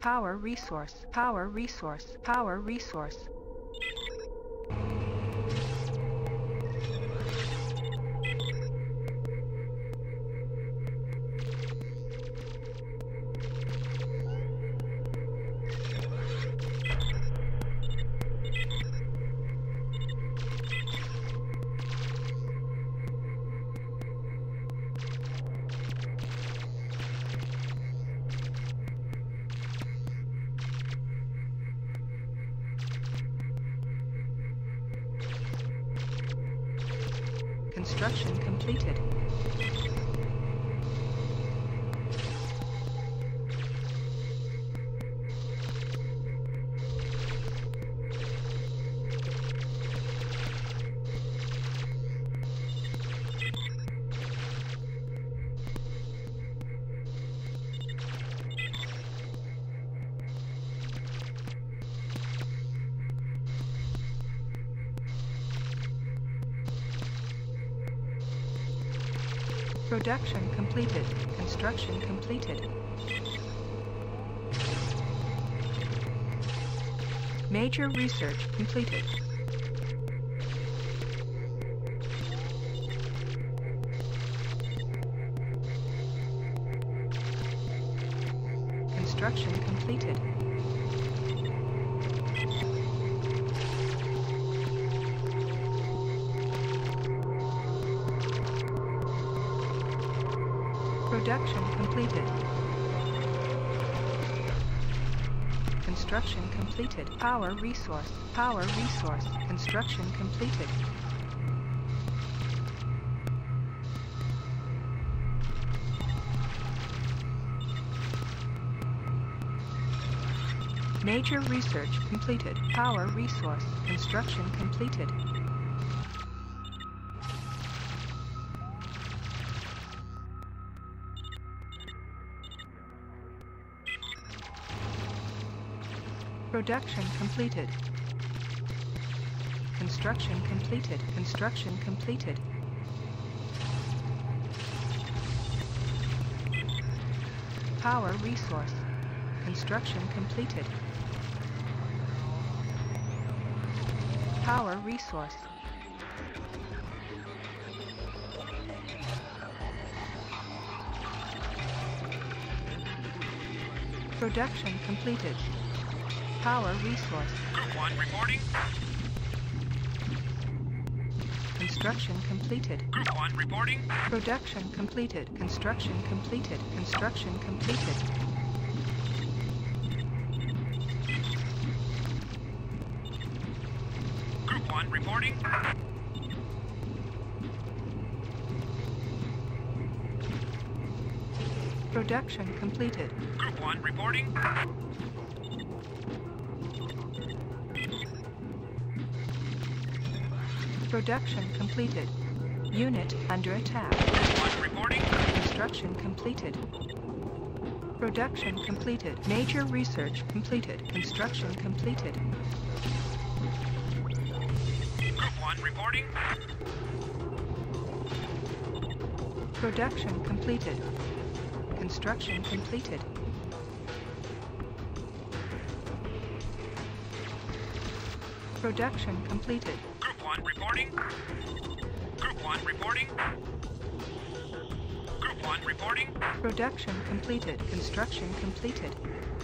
Power resource. Power resource. Power resource. Construction completed. Production completed. Construction completed. Major research completed. Construction completed. Production completed. Construction completed. Power resource. Power resource. Construction completed. Major research completed. Power resource. Construction completed. Production completed. Construction completed. Construction completed. Power resource. Construction completed. Power resource. Production completed. Power resource. Group 1 reporting. Construction completed. Group 1 reporting. Production completed. Construction completed. Construction completed. Group 1 reporting. Production completed. Group 1 reporting. Production completed. Unit under attack. Group 1 reporting. Construction completed. Production completed. Major research completed. Construction completed. Group 1 reporting. Production completed. Construction completed. Production completed. Group 1 reporting. Group 1 reporting. Group 1 reporting. Production completed. Construction completed.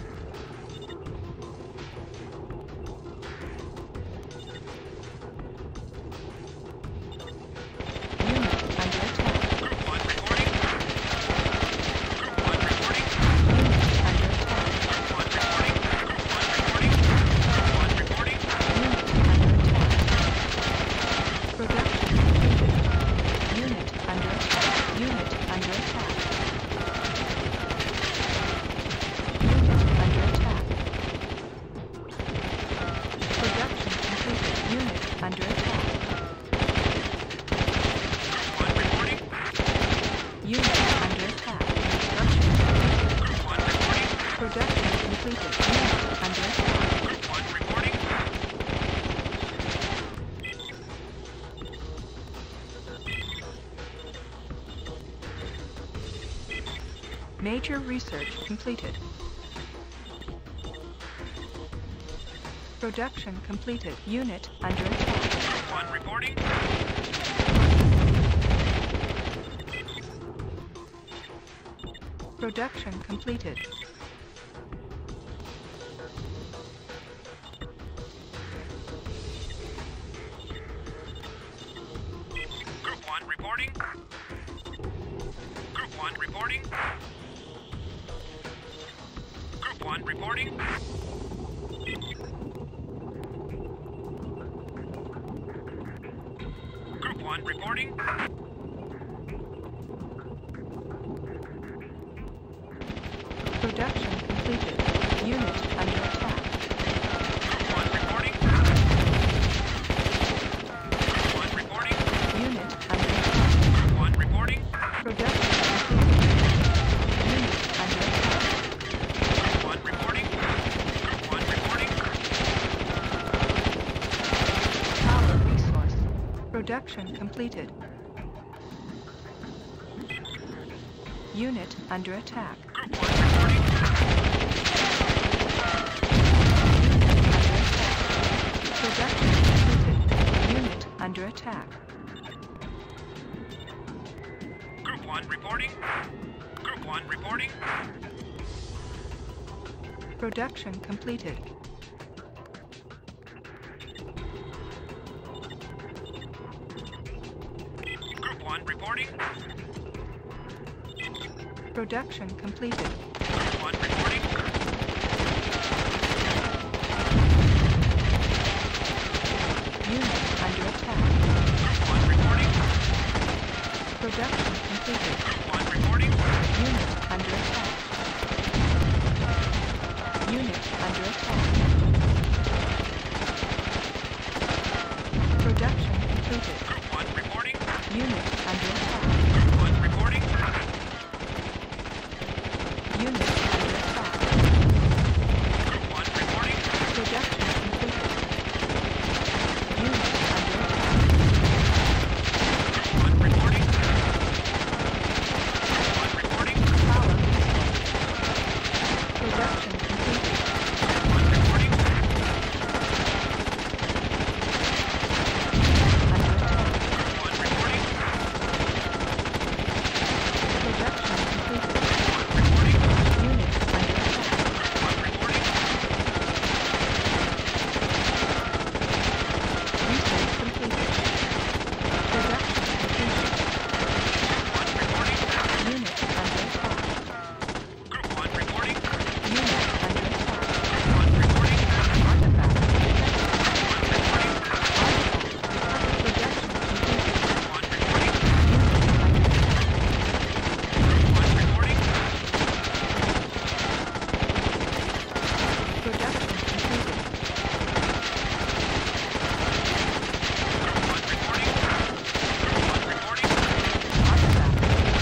Unit under attack. Group 1 reporting. Group 1 reporting. Unit under attack. Group 1 reporting. Group 1 reporting. Group 1 reporting. Unit under attack. Production completed. Unit under attack. Unit under attack. Production completed. Unit under attack. Group 1 reporting. Unit under attack. Construction. Group 1 reporting. Production completed. Unit under attack. Group 1 reporting. Major research completed. Production completed. Unit under attack. Group 1 reporting. Production completed. Group 1 reporting. Group 1 reporting. Group 1 reporting. Group 1 reporting. Production completed. Unit under attack. Group 1 reporting. Group 1 reporting. Unit under attack. Group 1 reporting. Production completed. Unit under attack. Group 1 reporting. Group 1 reporting. Power resource. Production completed. Unit under attack. Group 1 reporting. Production completed. Unit under attack. Group 1 reporting. Group 1 reporting. Production completed. Group 1 reporting. Production completed. Group 1 reporting. Unit under attack. Group 1 reporting. Production completed. Group 1 reporting. Unit under attack. Unit under attack. Production completed. Group 1 reporting. Unit under attack. Group 1 reporting. Unit under attack. Group 1 reporting. Production completed. Unit under attack. Group 1 reporting. Group 1 reporting. Power resource. Production completed. Group 1 reporting. Under attack. Group 1 reporting. Production completed. Group 1 reporting. Unit under attack. Group 1 reporting. Research completed. Production completed. Group 1 reporting. Unit under attack. Group 1 reporting. Unit under attack. Group 1 reporting. Artifact detected. Group 1 reporting. Production completed. Group 1 reporting. Unit under attack. Group 1 reporting. Production completed. Group 1 reporting. Group 1 reporting. Artifact.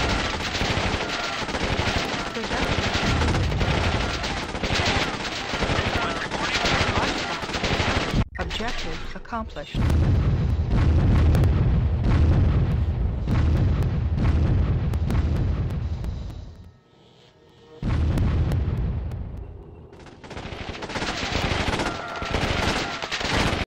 Production completed. Group 1 reporting. Artifact. Objective accomplished.